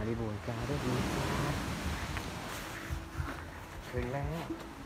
บริบูรณ์จ้าด้วยดีจ้าถึงแล้ว